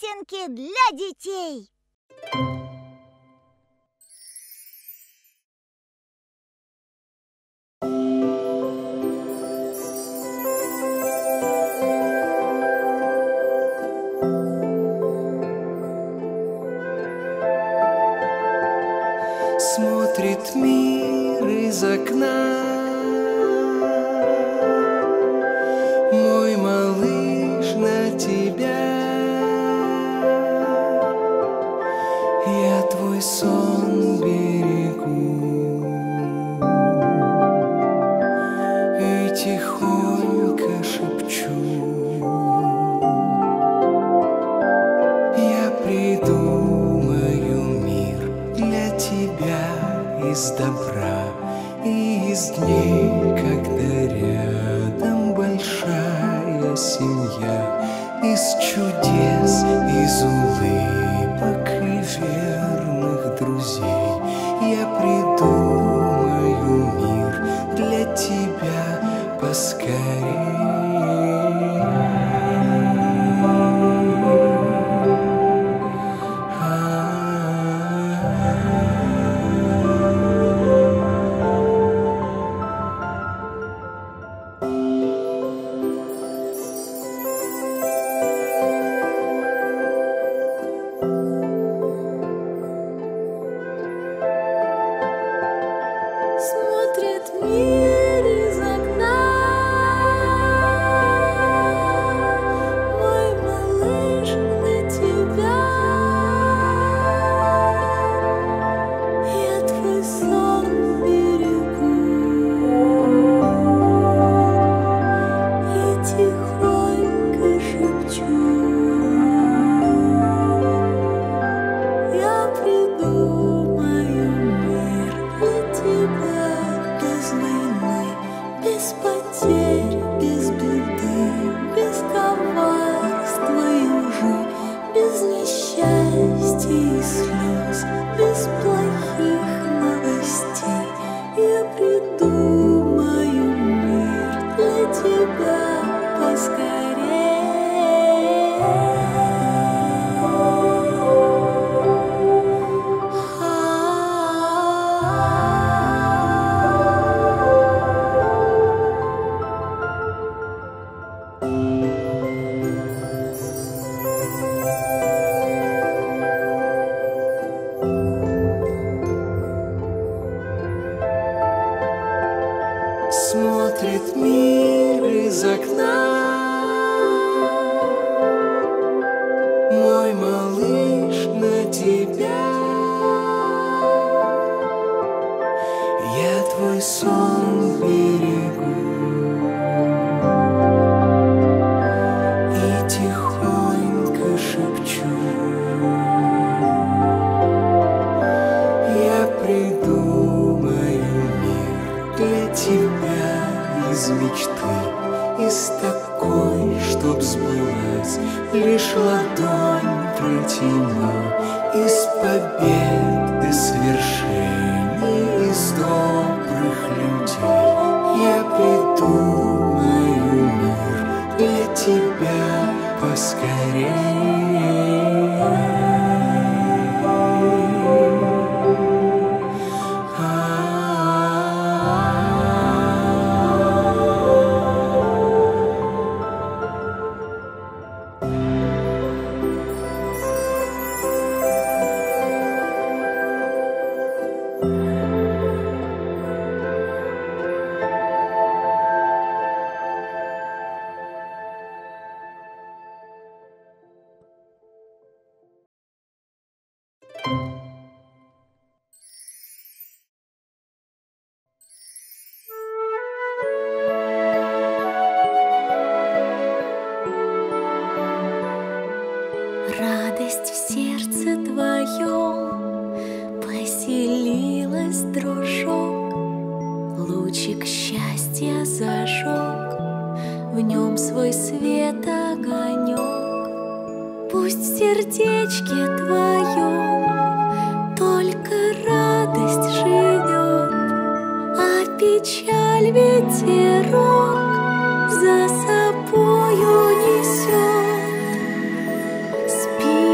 песенки для детей. Смотрит мир из окна, мой малыш, на тебя. Я твой сон берегу и тихонько шепчу: я придумаю мир для тебя из добра и из дней, когда рядом большая семья, из чудес, из улыбок и верных друзей. Я придумаю мир для тебя поскорее. Смотрит мир из окна, мой малыш, на тебя. Я твой сон берегу и тихонько шепчу: я придумаю мир для тебя без войны, без потерь, без беды, без коварства и лжи, без несчастья и слез, без плохих новостей. Я придумаю мир для тебя поскорее. Смотрит мир из окна, мой малыш, на тебя. Я твой сон берегу и тихонько шепчу: я придумаю мир для тебя из мечты, из такой, чтоб сбылась, лишь ладонь протяни, из побед, из свершений, из добрых людей. Я придумаю мир для тебя Радость в сердце твоем поселилась, дружок, лучик счастья зажег, в нем свой свет огонек. Пусть в сердечке твоем только радость живет, а печаль ветерок за собою несет. Спи,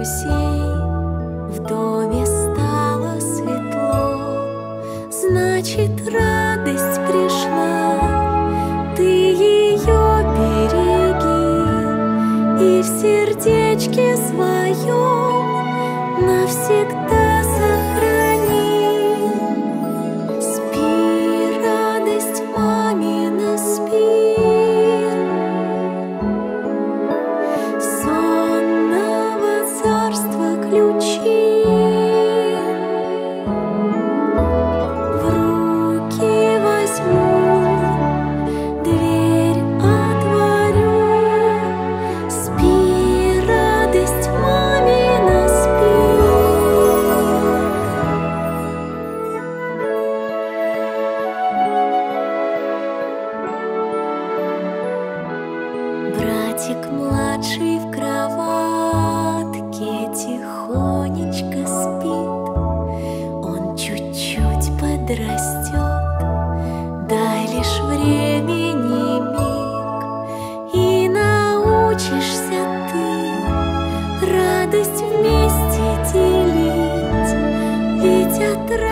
друзей. В доме стало светло, значит, радость пришла. Ты ее береги и в сердечке своем навсегда сохрани. Спи, радость мамина, спи. Сонного царства ключи в руки возьму, дверь отворю. Спи, радость мамина, спи. Братик младший в кроватке тихонечко спит. Он чуть-чуть подрастет, дай лишь времени миг, и научишься ты радость вместе делить. Ведь от